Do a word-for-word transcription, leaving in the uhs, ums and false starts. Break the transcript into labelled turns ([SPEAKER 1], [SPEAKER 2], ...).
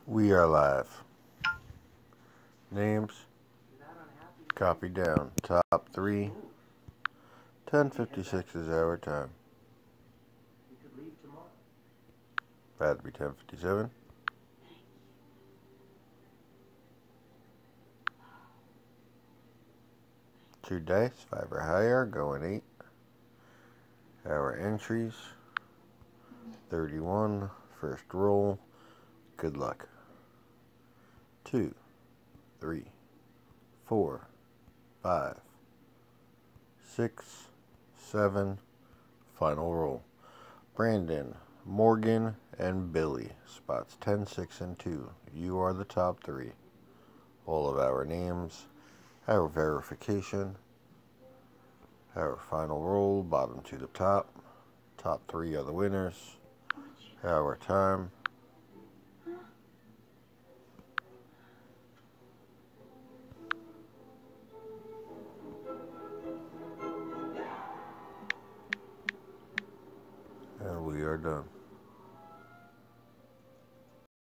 [SPEAKER 1] We are live. Names. Copy down. Top three. ten fifty-six is our time. That'd be ten fifty-seven. Two dice, five or higher, going eight. Our entries. thirty-one. First roll. Good luck. Two, three, four, five, six, seven. Final roll. Brandon, Morgan, and Billy. Spots ten, six, and two. You are the top three. All of our names. Our verification. Our final roll, bottom to the top. Top three are the winners. Our time. And we are done.